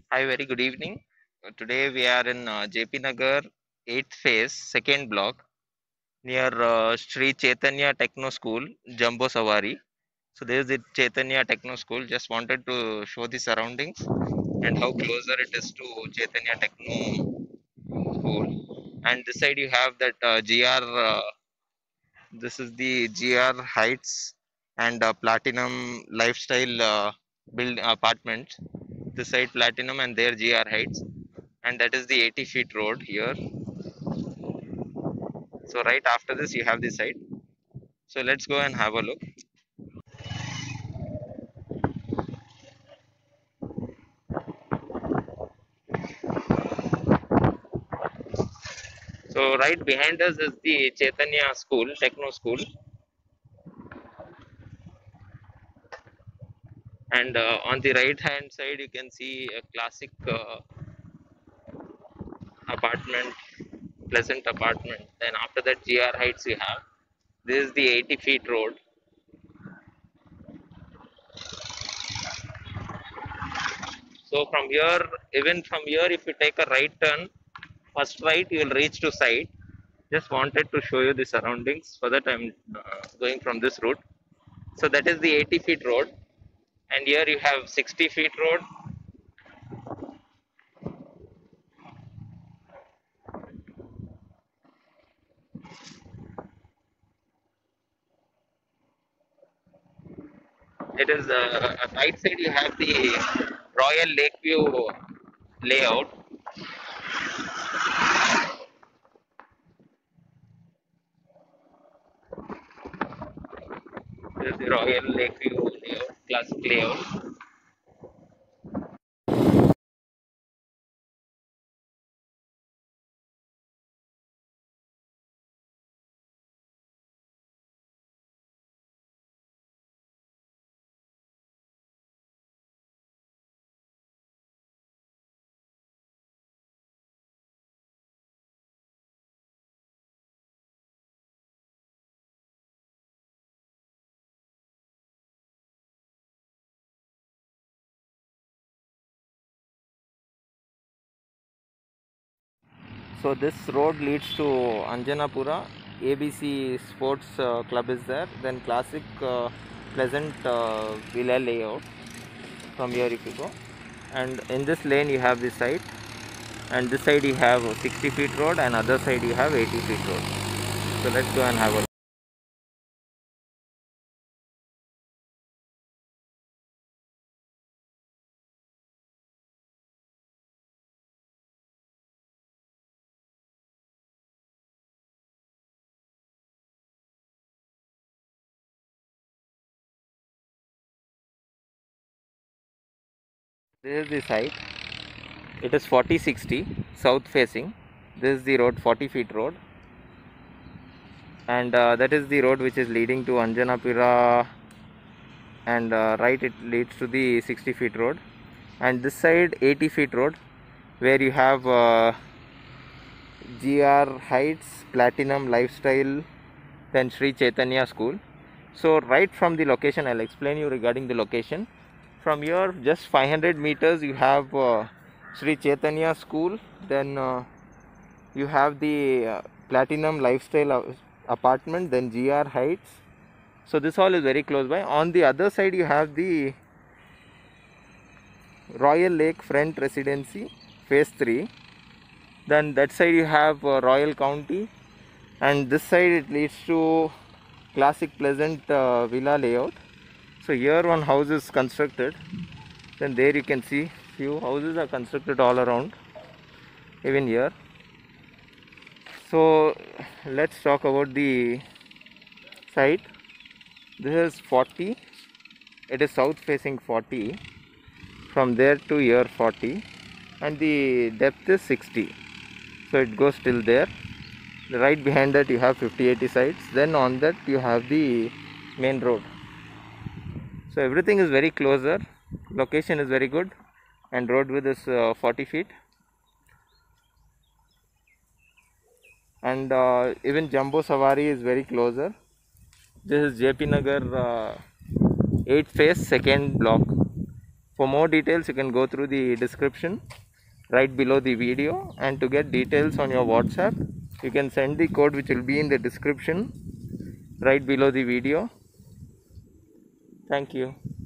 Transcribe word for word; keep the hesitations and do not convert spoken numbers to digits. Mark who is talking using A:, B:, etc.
A: Hi, very good evening. Uh, Today we are in uh, J P Nagar, eighth phase, second block, near uh, Sri Chaitanya Techno School, Jumbo Savari. So this is the Chaitanya Techno School. Just wanted to show the surroundings and how closer it is to Chaitanya Techno School. And this side you have that uh, G R. Uh, this is the G R Heights and uh, Platinum Lifestyle uh, build apartment. This side Platinum and there G R Heights, and that is the eighty feet road here. So right after this you have the site. So let's go and have a look. So right behind us is the Chaitanya School, Techno School, and uh, on the right hand side you can see a classic uh, apartment, pleasant apartment. Then after that G R Heights you have. This is the eighty feet road. So from here, even from here, if you take a right turn, first right, you will reach to site. Just wanted to show you the surroundings. For that, I'm uh, going from this route. So that is the eighty feet road, and here you have sixty feet road. It is uh, right side. You have the Royal Lakeview layout. This is the Royal Lakeview layout, classic layout. So this road leads to Anjanapura. A B C Sports uh, Club is there. Then classic uh, pleasant uh, villa layout from here if you go. And in this lane you have this side, and this side you have sixty feet road, and other side you have eighty feet road. So let's go and have a look. This is the site. It is forty sixty south facing. This is the road, forty feet road, and uh, that is the road which is leading to Anjanapura, and uh, right it leads to the sixty feet road, and this side eighty feet road, where you have uh, G R Heights, Platinum Lifestyle, then Sri Chaitanya School. So right from the location, I'll explain you regarding the location. From here, just five hundred meters, you have uh, Sri Chaitanya School. Then uh, you have the uh, Platinum Lifestyle apartment, then G R Heights. So this all is very close by. On the other side, you have the Royal Lake Front Residency, Phase three. Then that side you have uh, Royal County, and this side it leads to classic pleasant uh, villa layout. So here one house is constructed. Then there you can see few houses are constructed all around, even here. So let's talk about the site. This is forty. It is south facing forty. From there to here forty, and the depth is sixty. So it goes till there. The right behind that you have fifty eighty sites. Then on that you have the main road. So everything is very closer. Location is very good, and road width is uh, forty feet. And uh, even Jumbo Savari is very closer. This is J P Nagar uh, eighth phase second block. For more details, you can go through the description right below the video, and to get details on your WhatsApp, you can send the code which will be in the description right below the video. Thank you.